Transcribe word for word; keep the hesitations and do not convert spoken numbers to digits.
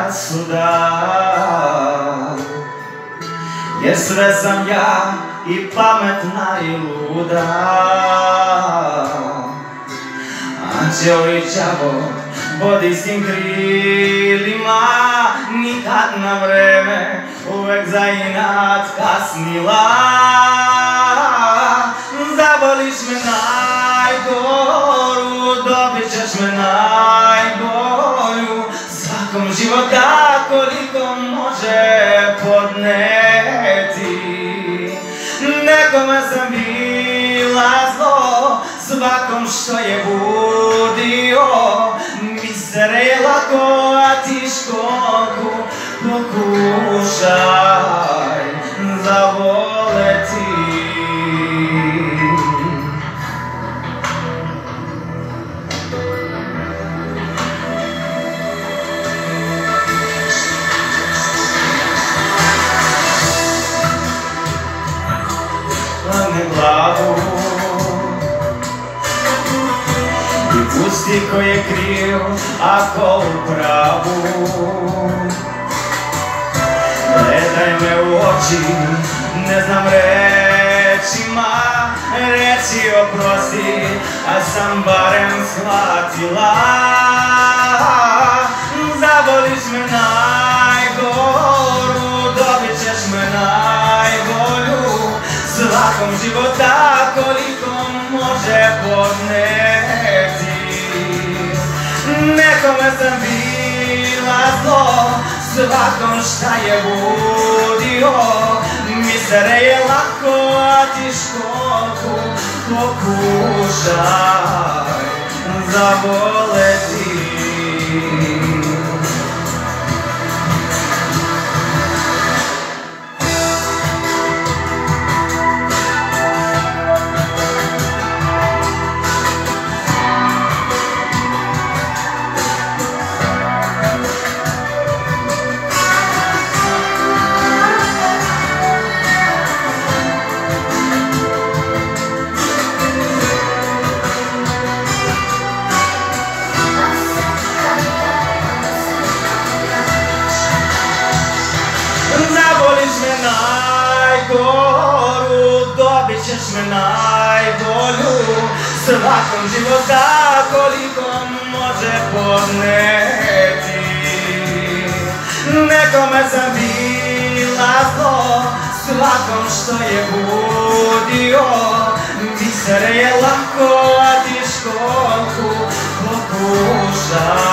predrasuda, jer sve sam ja i pametna i luda. Anđeo i đavo vodi s tim krilima, nikad na vreme, uvek za inat kasnila. Zavoliš me najgoru, dobit ćeš me najbolju, svakom života koliko može podneti. Nekome sam bila zlo, svakom što je budio, misere je lako, a ti školku pokušaj zavoleti. Hladne glavu i pusti ko je kriv, ako u pravu. Gledaj me u oči, ne znam rečima reći oprosti, a sam barem shvatila. Zavoliš me najgoru, dobit ćeš me najbolju, svakom života koliko može podneti. Nekome sam bila zlo, svakom šta je budio, misere je lako, a ti školku pokušaj zavoleti. Dobit ćeš me najbolju, svakom života koliko može podneti. Nekome sam bila zlo, svakom što je budio, misere je lako, a ti školku pokušaj